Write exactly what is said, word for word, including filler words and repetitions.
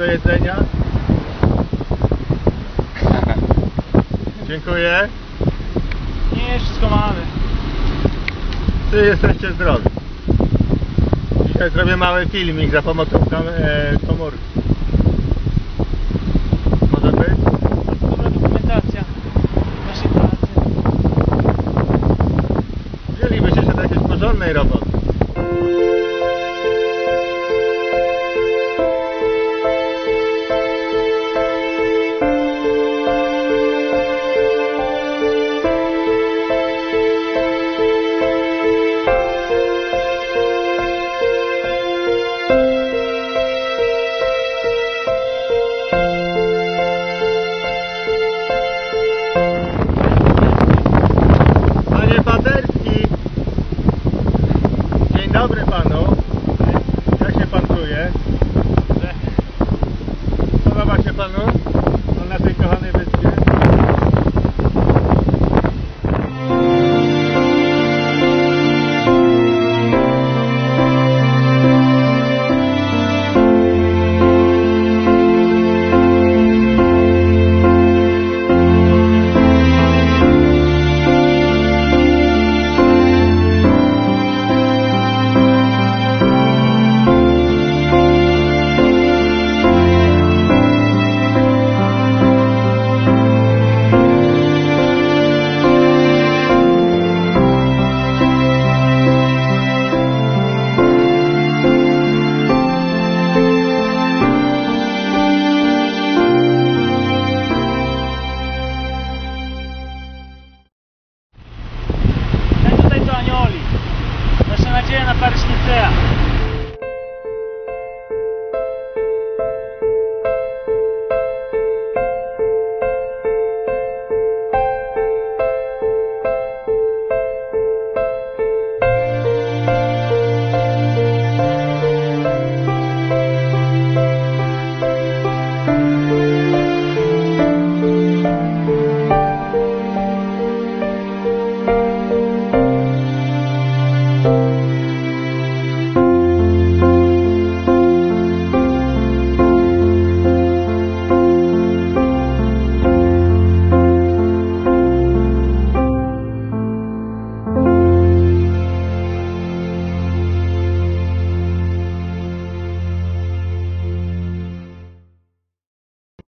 do jedzenia? Dziękuję. Nie, wszystko mamy. Czy jesteście zdrowi? Dzisiaj zrobię mały filmik za pomocą kam e, komórki. Może być? Dobra dokumentacja naszej pracy. Wzięlibyście się do jakiejś porządnej roboty. Panie Paderski, dzień dobry panu. Jak się pan czuje? Podoba się panu na tej kochanej wyspie? Ten tutaj to Anioli. Nasza nadzieja na Paryż Nicea.